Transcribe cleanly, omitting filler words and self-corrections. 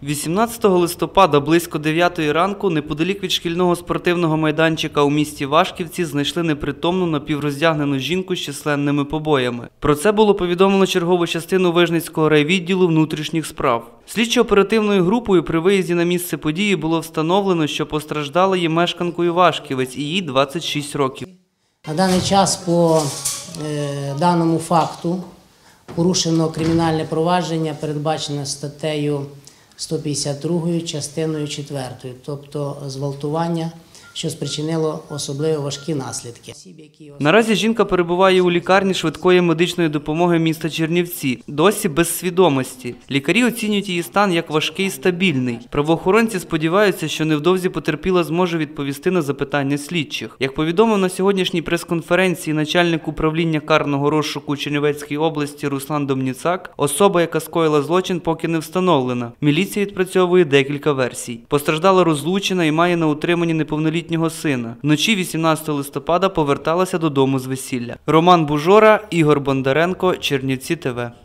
18 листопада близько 9 ранку неподалік від шкільного спортивного майданчика у місті Вашківці знайшли непритомну напівроздягнену жінку з численними побоями. Про це було повідомлено чергову частину Вижницького райвідділу внутрішніх справ. Слідчо-оперативною групою при виїзді на місце події було встановлено, що постраждала є мешканкою Вашківець і їй 26 років. На даний час по даному факту порушено кримінальне провадження, передбачене статтею 152 частиною 4, тобто зґвалтування, що спричинило особливо важкі наслідки. Наразі жінка перебуває у лікарні швидкої медичної допомоги міста Чернівці, досі без свідомості. Лікарі оцінюють її стан як важкий і стабільний. Правоохоронці сподіваються, що невдовзі потерпіла зможе відповісти на запитання слідчих. Як повідомив на сьогоднішній прес-конференції начальник управління карного розшуку у Чернівецькій області Руслан Домніцак, особа, яка скоїла злочин, поки не встановлена. Міліція відпрацьовує декілька версій. Постраждала розлучена і має на утриманні неповнолітнього сина. Вночі 18 листопада поверталася додому з весілля. Роман Бужора, Ігор Бондаренко, Чернівці ТВ.